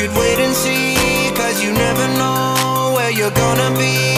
should wait and see, 'cause you never know where you're gonna be.